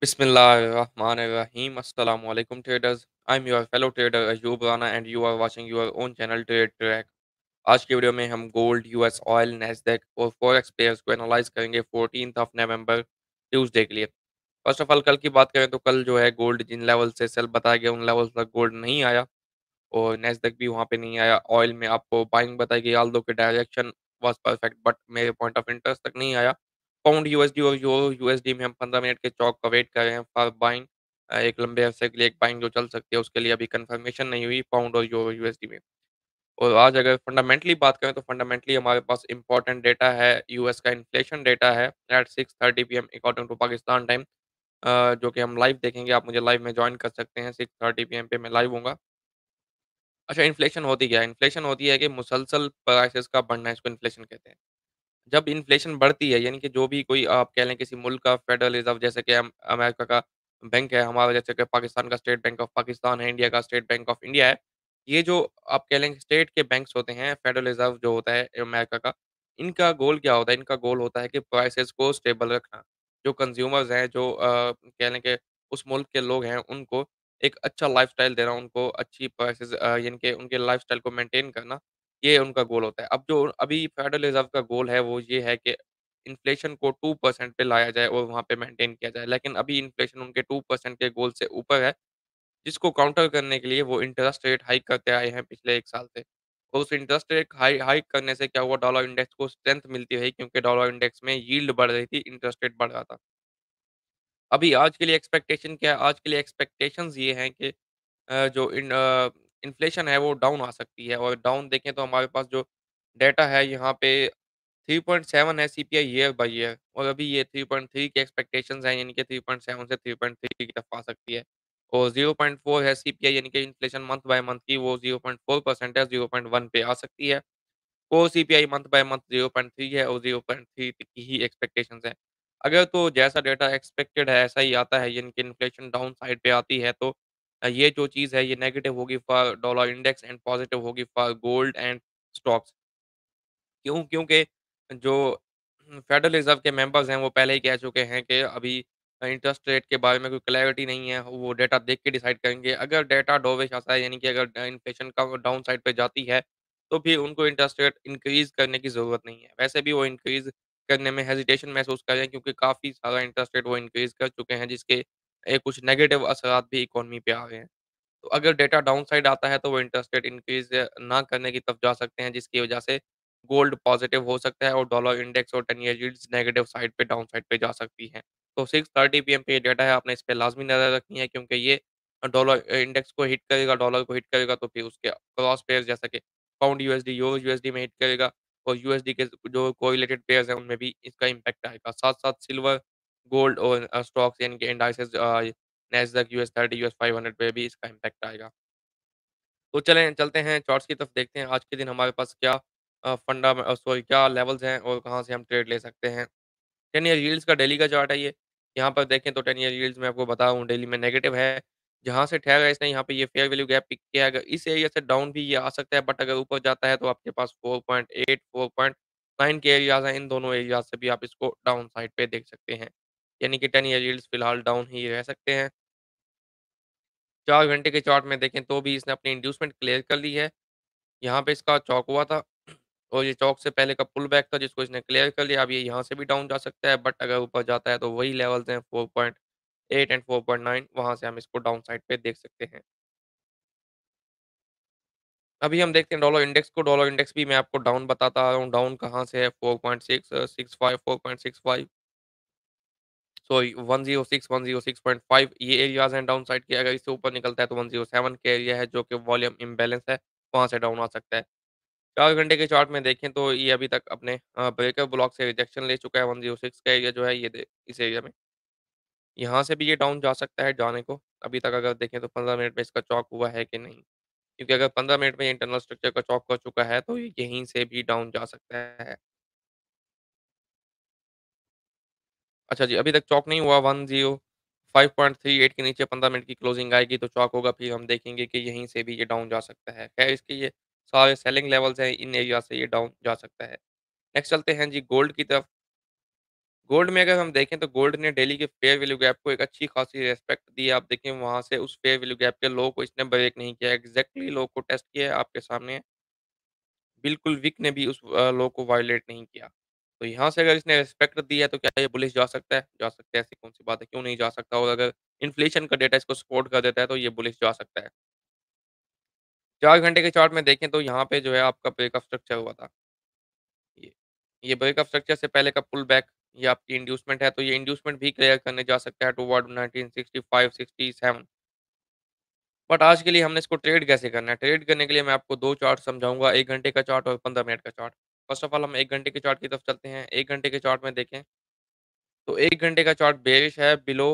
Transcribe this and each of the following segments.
Bismillahirrahmanirrahim. Assalamu alaikum traders. I'm your fellow trader Ayub Rana and you are watching your own channel Trade Track. आज की video में हम gold, US oil, Nasdaq और forex pairs को analyse करेंगे 14th of November Tuesday के लिए। First of all कल की बात करें तो कल जो है गोल्ड जिन लेवल से सेल बताया गया उन लेवल तक गोल्ड नहीं आया और नैस्डैक भी वहाँ पे नहीं आया। ऑयल में आपको बाइंग बताई गई ऑल्दो के डायरेक्शन वाज परफेक्ट बट मेरे पॉइंट ऑफ इंटरेस्ट तक नहीं आया। पाउंड यूएसडी और यूरो यूएसडी में हम 15 मिनट के चौक का वेट कर रहे हैं फॉर बाइंग। एक लंबे अरसे के लिए एक बाइंग जो चल सकती है उसके लिए अभी कंफर्मेशन नहीं हुई पाउंड और यूरो यूएसडी में। और आज अगर फंडामेंटली बात करें तो फंडामेंटली हमारे पास इंपॉर्टेंट डेटा है यूएस का इन्फ्लेशन डेटा है at 6:30 PM according to Pakistan time, जो कि हम लाइव देखेंगे। आप मुझे लाइव में ज्वाइन कर सकते हैं 6:30 पीएम पे मैं लाइव हूँगा। अच्छा, इन्फ्लेशन होती क्या है? इन्फ्लेशन होती है कि मुसलसल प्राइसेस का बढ़ना, इसको इन्फ्लेशन कहते हैं। जब इन्फ्लेशन बढ़ती है यानी कि जो भी कोई आप कह लें किसी मुल्क का फेडरल रिज़र्व जैसे कि अमेरिका का बैंक है, हमारा जैसे कि पाकिस्तान का स्टेट बैंक ऑफ पाकिस्तान है, इंडिया का स्टेट बैंक ऑफ इंडिया है। ये जो आप कह लें स्टेट के बैंक्स होते हैं, फेडरल रिज़र्व जो होता है अमेरिका का, इनका गोल क्या होता है? इनका गोल होता है कि प्राइसेस को स्टेबल रखना। जो कंज़्यूमर्स हैं, जो कह लें कि उस मुल्क के लोग हैं, उनको एक अच्छा लाइफ़स्टाइल देना, उनको अच्छी प्राइसेस यानी कि उनके लाइफ़स्टाइल को मेंटेन करना, ये उनका गोल होता है। अब जो अभी फेडरल रिज़र्व का गोल है वो ये है कि इन्फ्लेशन को 2% पे लाया जाए और वहाँ पे मेंटेन किया जाए। लेकिन अभी इन्फ्लेशन उनके 2% के गोल से ऊपर है, जिसको काउंटर करने के लिए वो इंटरेस्ट रेट हाइक करते आए हैं पिछले 1 साल से। और उस इंटरेस्ट रेट हाइक करने से क्या हुआ, डॉलर इंडेक्स को स्ट्रेंथ मिलती रही क्योंकि डॉलर इंडेक्स में यील्ड बढ़ रही थी, इंटरेस्ट रेट बढ़ रहा था। अभी आज के लिए एक्सपेक्टेशन क्या है? आज के लिए एक्सपेक्टेशंस ये हैं कि इन्फ्लेशन है वो डाउन आ सकती है और डाउन देखें तो हमारे पास जो डेटा है यहाँ पे 3.7 है सीपीआई ईयर बाय ईयर और अभी ये 3.3 की एक्सपेक्टेशंस हैं यानी कि 3.7 से 3.3 की तरफ आ सकती है। और 0.4 है सीपीआई यानी कि इन्फ्लेशन मंथ बाय मंथ की वो 0.4% है, 0.1 पे आ सकती है। Core CPI month by month 0.3 है और 0.3 की ही एक्सपेक्टेशंस है। अगर तो जैसा डेटा एक्सपेक्टेड है ऐसा ही आता है यानी कि इन्फ्लेशन डाउन साइड पे आती है तो ये जो चीज़ है ये नेगेटिव होगी for dollar index and positive होगी फॉर गोल्ड एंड स्टॉक्स। क्यों? क्योंकि जो फेडरल रिज़र्व के मेंबर्स हैं, वो पहले ही कह चुके हैं कि अभी इंटरेस्ट रेट के बारे में कोई क्लैरिटी नहीं है, वो डेटा देख के डिसाइड करेंगे। अगर डेटा डोविश आता है, यानी कि अगर इन्फ्लेशन का डाउन साइड पे जाती है, तो फिर उनको इंटरेस्ट रेट इंक्रीज़ करने की ज़रूरत नहीं है। वैसे भी वो इंक्रीज़ करने में हेजिटेशन महसूस कर रहे हैं क्योंकि काफ़ी सारा इंटरेस्ट रेट वो इंक्रीज़ कर चुके हैं, जिसके कुछ नेगेटिव असरात भी इकोनॉमी पे आ रहे हैं। तो अगर डेटा डाउन साइड आता है तो वो इंटरेस्ट रेट इंक्रीज़ ना करने की तरफ जा सकते हैं, जिसकी वजह से गोल्ड पॉज़िटिव हो सकता है और डॉलर इंडेक्स और 10 ईयर यील्ड्स नेगेटिव साइड पे डाउन साइड पे जा सकती हैं। तो 6:30 पीएम पे ये डेटा है, आपने इस पे लाज़मी नज़र रखनी है क्योंकि ये डॉलर इंडेक्स को हिट करेगा, डॉलर को हिट करेगा तो फिर उसके क्रॉस पेयर्स जैसा कि पाउंड यूएसडी, यूरो यूएसडी में हिट करेगा और यूएसडी के जो कोरिलेटेड पेयर्स हैं उनमें भी इसका इम्पैक्ट आएगा। साथ-साथ सिल्वर, गोल्ड और स्टॉक्स यानी कि इंडाइसेस नैस्डैक यूएस 30, यूएस 500 पे भी इसका इम्पैक्ट आएगा। तो चलें चलते हैं चार्ट्स की तरफ देखते हैं आज के दिन हमारे पास क्या क्या लेवल्स हैं और कहाँ से हम ट्रेड ले सकते हैं। 10 ईयर यील्ड्स का डेली का चार्ट है ये। यहाँ पर देखें तो 10 ईयर यील्ड्स मैं आपको बता दूँ डेली में नेगेटिव है। जहाँ से ठहरा है इसने यहाँ पे ये फेयर वैल्यू गैप पिक किया है। अगर इस एरिया से डाउन भी ये आ सकता है बट अगर ऊपर जाता है तो आपके पास 4.8, 4.9 के एरियाज़ हैं। इन दोनों एरियाज़ से भी आप इसको डाउन साइड पे देख सकते हैं। यानी कि 10 ईयर यील्ड्स फिलहाल डाउन ही रह सकते हैं। 4 घंटे के चार्ट में देखें तो भी इसने अपनी इंड्यूसमेंट क्लियर कर ली है। यहाँ पे इसका चौक हुआ था और ये चौक से पहले का पुल बैक था जिसको इसने क्लियर कर लिया। अब ये यहाँ से भी डाउन जा सकता है बट अगर ऊपर जाता है तो वही लेवल्स हैं 4.8 एंड 4.9, वहाँ से हम इसको डाउन साइड पे देख सकते हैं। अभी हम देखते हैं डॉलर इंडेक्स को। डॉलर इंडेक्स भी मैं आपको डाउन बताता आ रहा हूँ। डाउन कहाँ से है 4.665, 4.65 सॉरी 106, 106.5 ये एरियाज़ हैं डाउन साइड के। अगर इससे ऊपर निकलता है तो 107 के एरिया है जो कि वॉल्यूम इम्बैलेंस है, वहाँ से डाउन आ सकता है। 4 घंटे के चार्ट में देखें तो ये अभी तक अपने ब्रेकर ब्लॉक से रिजेक्शन ले चुका है। 106 का एरिया जो है ये इस एरिया में, यहाँ से भी ये डाउन जा सकता है जाने को। अभी तक अगर देखें तो 15 मिनट में इसका चॉक हुआ है कि नहीं, क्योंकि अगर 15 मिनट में इंटरनल स्ट्रक्चर का चॉक कर चुका है तो ये यहीं से भी डाउन जा सकता है। अच्छा जी, अभी तक चॉक नहीं हुआ। 105.38 के नीचे 15 मिनट की क्लोजिंग आएगी तो चॉक होगा, फिर हम देखेंगे कि यहीं से भी ये डाउन जा सकता है। खैर इसके ये सारे सेलिंग लेवल्स हैं, इन एरिया से ये डाउन जा सकता है। नेक्स्ट चलते हैं जी गोल्ड की तरफ। गोल्ड में अगर हम देखें तो गोल्ड ने डेली के फेयर वैल्यू गैप को एक अच्छी खासी रिस्पेक्ट दी है। आप देखें वहाँ से उस फेयर वैल्यू गैप के लो को इसने ब्रेक नहीं किया। एग्ज़ैक्टली लो को टेस्ट किया है आपके सामने है। बिल्कुल विक ने भी उस लो को वायलेट नहीं किया। तो यहाँ से अगर इसने रिस्पेक्ट दी है तो क्या ये बुलिश जा सकता है? जा सकता है, ऐसी कौन-सी बात है, क्यों नहीं जा सकता? और अगर इन्फ्लेशन का डेटा इसको सपोर्ट कर देता है तो ये बुलिश जा सकता है। 4 घंटे के चार्ट में देखें तो यहाँ पे जो है आपका ब्रेकअप स्ट्रक्चर हुआ था। ये ये ब्रेकअप स्ट्रक्चर से पहले का पुल बैक, ये आपकी इंड्यूसमेंट है, तो ये इंड्यूसमेंट भी क्लियर करने जा सकता है टुवर्ड 1965-67। बट आज के लिए हमने इसको ट्रेड कैसे करना है? ट्रेड करने के लिए मैं आपको 2 चार्ट समझाऊँगा, 1 घंटे का चार्ट और 15 मिनट का चार्ट। फर्स्ट ऑफ ऑल हम 1 घंटे के चार्ट की तरफ चलते हैं। 1 घंटे के चार्ट में देखें, तो 1 घंटे का चार्ट बेयरिश है बिलो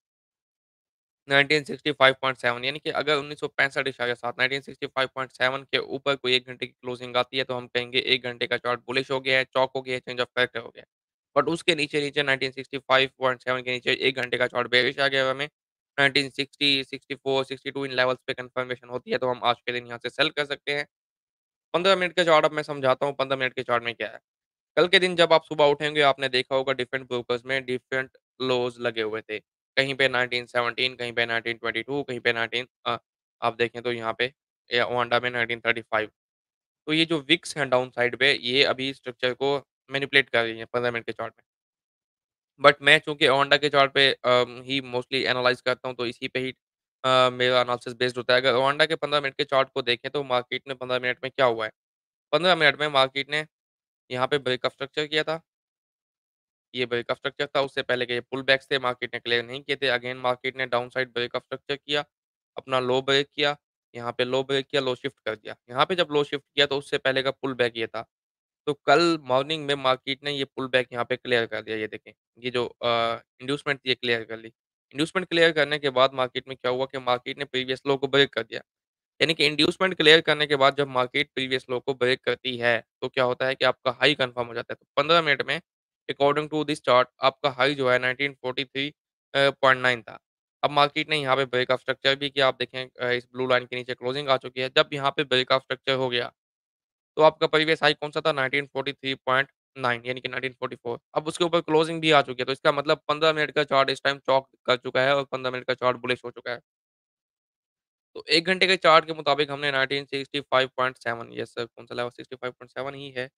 1965.7, यानी कि अगर 1965.7 1965.7 के ऊपर कोई 1 घंटे की क्लोजिंग आती है, तो हम कहेंगे 1 घंटे का चार्ट बुलिश हो गया है, चॉक हो गया है, चेंज ऑफ कैरेक्टर हो गया है। बट उसके नीचे-नीचे 1965.7 के नीचे 1 घंटे का चार्ट बेयरिश आ गया है हमें, 1960, 64, 62 इन लेवल्स पे कन्फर्मेशन होती है, तो हम आज के दिन यहाँ से सेल कर सकते हैं। 15 मिनट का चार्ट अब मैं समझाता हूँ, 15 मिनट के चार्ट में क्या है। कल के दिन जब आप सुबह उठेंगे, आपने देखा होगा डिफरेंट ब्रोकर्स में डिफरेंट लोज़ लगे हुए थे। कहीं पे 1917, कहीं पे 1922, कहीं पे 19 आप देखें तो यहाँ पे ओंडा में 1935। तो ये जो विक्स हैं डाउन साइड पे, ये अभी स्ट्रक्चर को मैनिपुलेट कर रही हैं 15 मिनट के चार्ट में। बट मैं चूँकि ओंडा के चार्ट पे ही मोस्टली एनालाइज़ करता हूँ, तो इसी पे ही मेरा एनालिसिस बेस्ड होता है। अगर ओंडा के 15 मिनट के चार्ट को देखें, तो मार्केट में 15 मिनट में क्या हुआ है? 15 मिनट में मार्केट ने यहाँ पे ब्रेकअप स्ट्रक्चर किया था। ये ब्रेकअप स्ट्रक्चर था, उससे पहले के ये पुल बैक्स थे, मार्केट ने क्लियर नहीं किए थे। अगेन मार्केट ने डाउन साइड ब्रेकअप स्ट्रक्चर किया, अपना लो ब्रेक किया, यहाँ पे लो ब्रेक किया, लो शिफ्ट कर दिया। यहाँ पे जब लो शिफ्ट किया तो उससे पहले का पुल बैक ये था। तो कल मॉर्निंग में मार्केट ने ये पुल बैक यहाँ पे क्लियर कर दिया, ये देखें। ये जो इंड्यूसमेंट थी ये क्लियर कर ली। इंड्यूसमेंट क्लियर करने के बाद मार्केट में क्या हुआ कि मार्केट ने प्रीवियस लो को ब्रेक कर दिया। यानी कि इंड्यूसमेंट क्लियर करने के बाद जब मार्केट प्रीवियस लो को ब्रेक करती है, तो क्या होता है कि आपका हाई कन्फर्म हो जाता है। तो 15 मिनट में अकॉर्डिंग टू दिस चार्ट आपका हाई जो है 1943 पॉइंट 9 था। अब मार्केट ने यहाँ पे ब्रेकअप स्ट्रक्चर भी किया। आप देखें इस ब्लू लाइन के नीचे क्लोजिंग आ चुकी है। जब यहाँ पे ब्रेकअप स्ट्रक्चर हो गया, तो आपका प्रीवियस हाई कौन-सा था 1943.9 यानी कि 1944। अब उसके ऊपर क्लोजिंग भी आ चुकी है। तो इसका मतलब 15 मिनट का चार्ट इस टाइम चॉक कर चुका है और 15 मिनट का चार्ट बुलिश हो चुका है। तो 1 घंटे के चार्ट के मुताबिक हमने 1965.7 यस सर कौन-सा लेवल 65.7 ही है।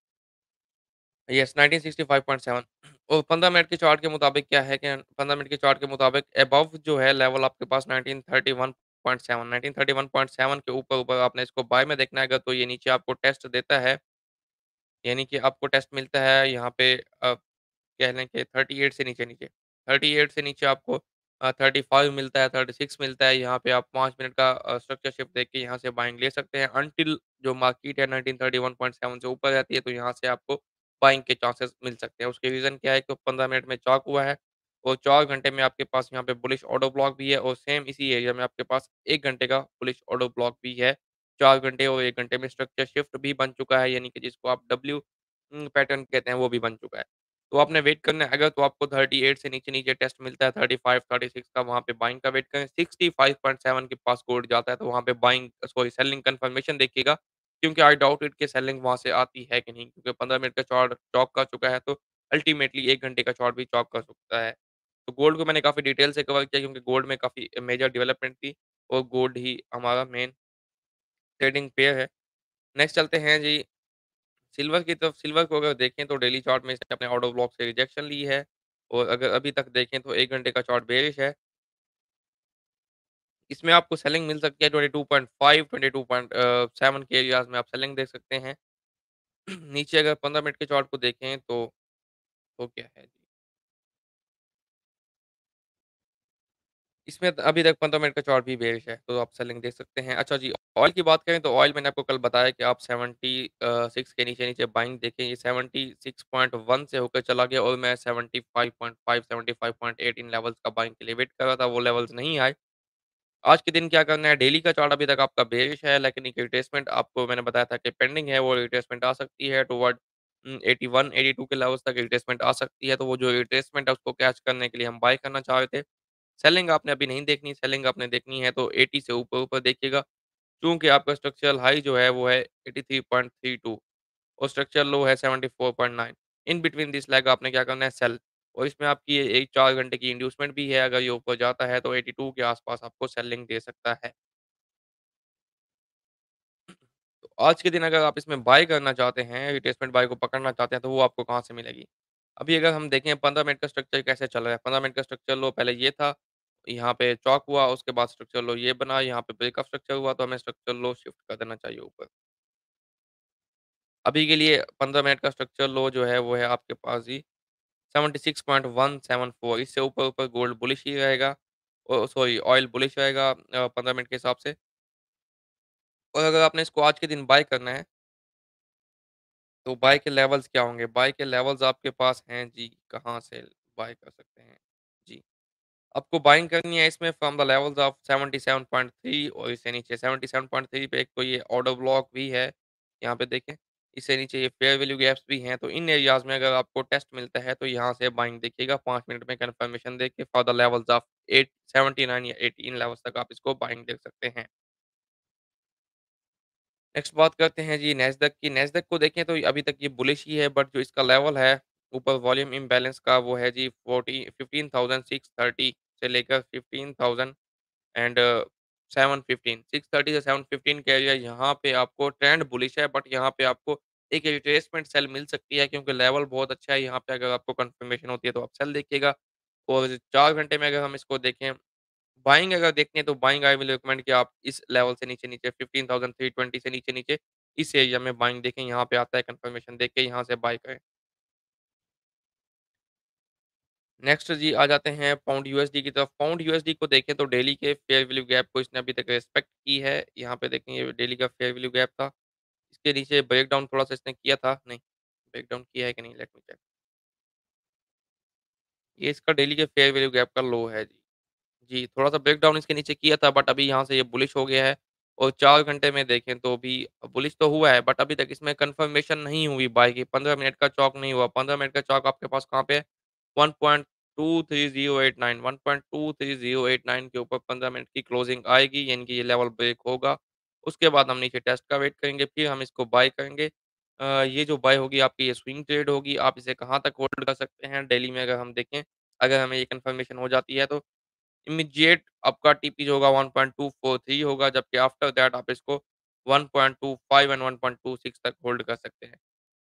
यस 1965.7 और 15 मिनट के चार्ट के मुताबिक क्या है कि 15 मिनट के चार्ट के मुताबिक अबव जो है लेवल आपके पास 1931.7 1931.7 के ऊपर-ऊपर आपने इसको बाय में देखना है अगर तो ये नीचे आपको टेस्ट देता है, यानी कि आपको टेस्ट मिलता है यहाँ पे कह लें कि 38 से नीचे-नीचे। 38 से नीचे आपको 35 मिलता है, 36 मिलता है, यहाँ पे आप 5 मिनट का स्ट्रक्चर शिफ्ट देख के यहाँ से बाइंग ले सकते हैं अनटिल जो मार्केट है 1931.7 से ऊपर रहती है, तो यहाँ से आपको बाइंग के चांसेस मिल सकते हैं। उसके रीज़न क्या है कि 15 मिनट में चॉक हुआ है और 4 घंटे में आपके पास यहाँ पे बुलिश ऑर्डर ब्लॉक भी है और सेम इसी एरिया में आपके पास 1 घंटे का बुलिश ऑर्डर ब्लॉक भी है। 4 घंटे और 1 घंटे में स्ट्रक्चर शिफ्ट भी बन चुका है, यानी कि जिसको आप डब्ल्यू पैटर्न कहते हैं, वो भी बन चुका है। तो आपने वेट करना है अगर तो आपको 38 से नीचे-नीचे टेस्ट मिलता है 35, 36 का वहाँ पे बाइंग का वेट करें। 65.7 के पास गोल्ड जाता है तो वहाँ पे बाइंग सॉरी सेलिंग कन्फर्मेशन देखिएगा क्योंकि आई डाउट इट कि सेलिंग वहाँ से आती है कि नहीं क्योंकि 15 मिनट का चार्ट चॉक कर चुका है तो अल्टीमेटली 1 घंटे का चार्ट भी चॉक कर सकता है। तो गोल्ड को मैंने काफ़ी डिटेल से कवर किया क्योंकि गोल्ड में काफ़ी मेजर डेवलपमेंट थी और गोल्ड ही हमारा मेन ट्रेडिंग पेयर है। नेक्स्ट चलते हैं जी सिल्वर की तरफ। सिल्वर को अगर देखें तो डेली चार्ट में इसने अपने ऑर्डर ब्लॉक से रिजेक्शन ली है और अगर अभी तक देखें तो 1 घंटे का चार्ट बेयरिश है। इसमें आपको सेलिंग मिल सकती है 22.5 22.7 के एरियाज़ में आप सेलिंग देख सकते हैं। नीचे अगर 15 मिनट के चार्ट को देखें तो क्या है जी, इसमें अभी तक 15 मिनट का चार्ट भी बेयरिश है, तो आप सेलिंग देख सकते हैं। अच्छा जी, ऑयल की बात करें तो ऑयल मैंने आपको कल बताया कि आप 6 के नीचे-नीचे बाइंग देखें, ये 76.1 से होकर चला गया और मैं 75.5 75.8 इन लेवल्स का बाइंग के लिए वेट कर रहा था, वो लेवल्स नहीं आए। आज के दिन क्या करना है, डेली का चार्ट अभी तक आपका बेयरिश है, लेकिन एक रिट्रेसमेंट आपको मैंने बताया था कि पेंडिंग है, वो रिट्रेसमेंट आ सकती है टुवर्ड 81, 82 के लेवल्स तक रिट्रेसमेंट आ सकती है, तो वो जो रिट्रेसमेंट है उसको कैच करने के लिए हम बाय करना चाह रहे थे। सेलिंग आपने अभी नहीं देखनी, सेलिंग आपने देखनी है तो 80 से ऊपर-ऊपर देखिएगा, चूँकि आपका स्ट्रक्चरल हाई जो है वो है 83.32 और स्ट्रक्चरल लो है 74.9। इन बिटवीन दिस लेग आपने क्या करना है सेल और इसमें आपकी एक 4 घंटे की इंड्यूसमेंट भी है, अगर ये ऊपर जाता है तो 82 के आस-पास आपको सेलिंग दे सकता है। तो आज के दिन अगर आप इसमें बाय करना चाहते हैं, रिट्रेसमेंट बाय को पकड़ना चाहते हैं, तो वो आपको कहाँ से मिलेगी? अभी अगर हम देखें 15 मिनट का स्ट्रक्चर कैसे चल रहा है, 15 मिनट का स्ट्रक्चर लो पहले ये था, यहाँ पे चॉक हुआ, उसके बाद स्ट्रक्चर लो ये बना, यहाँ पे ब्रेकअप स्ट्रक्चर हुआ, तो हमें स्ट्रक्चर लो शिफ्ट कर देना चाहिए ऊपर। अभी के लिए 15 मिनट का स्ट्रक्चर लो जो है, वो है आपके पास जी 76.174 इससे ऊपर-ऊपर गोल्ड बुलिश ही रहेगा सॉरी ऑयल बुलिश रहेगा 15 मिनट के हिसाब से और अगर आपने इसको आज के दिन बाय करना है तो बाय के लेवल्स क्या होंगे? बाय के लेवल्स आपके पास हैं जी, कहाँ से बाय कर सकते हैं? जी, आपको बाइंग करनी है इसमें फ्रॉम द लेवल्स ऑफ 77.3 और इससे नीचे 77.3 पे एक तो ये ऑर्डर ब्लॉक भी है, यहाँ पे देखें। इससे नीचे ये फेयर वैल्यू गैप्स भी हैं, तो इन एरियाज़ में अगर आपको टेस्ट मिलता है, तो यहाँ से बाइंग देखिएगा 5 मिनट में कन्फर्मेशन देके फॉर द लेवल्स ऑफ 8 79 या 18 लेवल्स तक आप इसको बाइंग देख सकते हैं। नेक्स्ट बात करते हैं जी नैस्डैक की। नैस्डैक को देखें तो अभी तक ये बुलिश ही है बट जो इसका लेवल है ऊपर वॉल्यूम इम्बैलेंस का वो है जी 40 15,630 से लेकर 15,000 एंड 715 630 से 715 के एरिया यहाँ पे आपको ट्रेंड बुलिश है बट यहाँ पे आपको एक रिट्रेसमेंट सेल मिल सकती है क्योंकि लेवल बहुत अच्छा है यहाँ पे अगर आपको कंफर्मेशन होती है तो आप सेल देखिएगा और 4 घंटे में अगर हम इसको देखें बाइंग अगर देखनी है तो बाइंग आई विल रिकमेंड कि आप इस लेवल से नीचे-नीचे 15,320 से नीचे-नीचे इस एरिया में बाइंग देखें, यहाँ पे आता है कंफर्मेशन देख के यहाँ से बाय करें। नेक्स्ट जी आ जाते हैं पाउंड यूएसडी की तरफ। पाउंड यूएसडी को देखें तो डेली के फेयर वैल्यू गैप को इसने अभी तक रिस्पेक्ट की है। यहाँ पे देखें ये डेली का फेयर वैल्यू गैप था। इसके नीचे ब्रेकडाउन थोड़ा-सा इसने किया था, नहीं ब्रेकडाउन किया है कि नहीं लेट मी चेक। ये इसका डेली के फेयर वैल्यू गैप का लो है जी। जी, थोड़ा-सा ब्रेकडाउन इसके नीचे किया था बट अभी यहाँ से ये बुलिश हो गया है और 4 घंटे में देखें तो भी बुलिश तो हुआ है बट अभी तक इसमें कन्फर्मेशन नहीं हुई बाय की 15 मिनट का चॉक नहीं हुआ। 15 मिनट का चॉक आपके पास कहाँ पे है? 1.23089 1.23089 के ऊपर 15 मिनट की क्लोजिंग आएगी यानी कि ये लेवल ब्रेक होगा। उसके बाद हम नीचे टेस्ट का वेट करेंगे फिर हम इसको बाय करेंगे। ये जो बाय होगी आपकी ये स्विंग ट्रेड होगी। आप इसे कहाँ तक होल्ड कर सकते हैं डेली में अगर हम देखें, अगर हमें ये कन्फर्मेशन हो जाती है तो इमीडिएट आपका टीपी जो होगा 1.243 होगा, जबकि आफ्टर दैट आप इसको 1.25 एंड 1.26 तक होल्ड कर सकते हैं।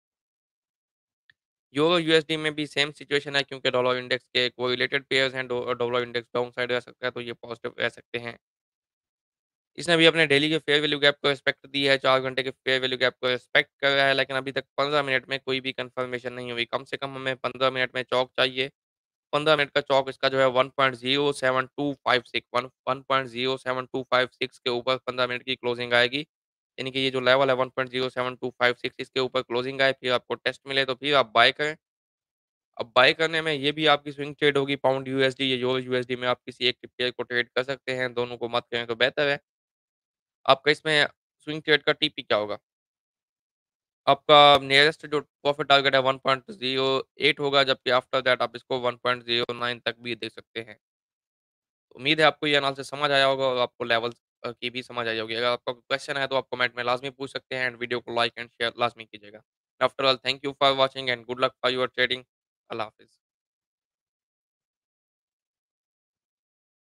यूरो यूएसडी में भी सेम सिचुएशन है क्योंकि डॉलर इंडेक्स के कोरिलेटेड पेयर्स हैं, डॉलर इंडेक्स डाउन साइड रह सकता है, तो ये पॉजिटिव रह सकते हैं। इसने भी अपने डेली के फेयर वैल्यू गैप को रिस्पेक्ट दी है, 4 घंटे के फेयर वैल्यू गैप को रिस्पेक्ट कर रहा है, लेकिन अभी तक 15 मिनट में कोई भी कन्फर्मेशन नहीं हुई। कम से कम हमें 15 मिनट में चौक चाहिए 15 मिनट का चौक इसका जो है 1.07256 1.07256 के ऊपर 15 मिनट की क्लोजिंग आएगी। यानी कि ये जो लेवल है 1.07256 इसके ऊपर क्लोजिंग आए, फिर आपको टेस्ट मिले तो फिर आप बाय करें। अब बाय करने में ये भी आपकी स्विंग ट्रेड होगी पाउंड यूएसडी या यूरो यूएसडी में आप किसी एक पेयर को ट्रेड कर सकते हैं, दोनों को मत करें तो बेहतर है। आपका इसमें स्विंग ट्रेड का टीपी क्या होगा? आपका नियरेस्ट जो प्रॉफिट टारगेट है 1.08 होगा, जबकि आफ्टर दैट आप इसको 1.09 तक भी देख सकते हैं। उम्मीद है आपको ये एनालिसिस समझ आया होगा और आपको लेवल्स की भी समझ आई होगी। अगर आपका कोई क्वेश्चन है तो आप कमेंट में लाज़मी पूछ सकते हैं एंड वीडियो को लाइक एंड शेयर लाज़मी कीजिएगा। After all thank you for watching and good luck for your trading. अल्लाह हाफ़िज़।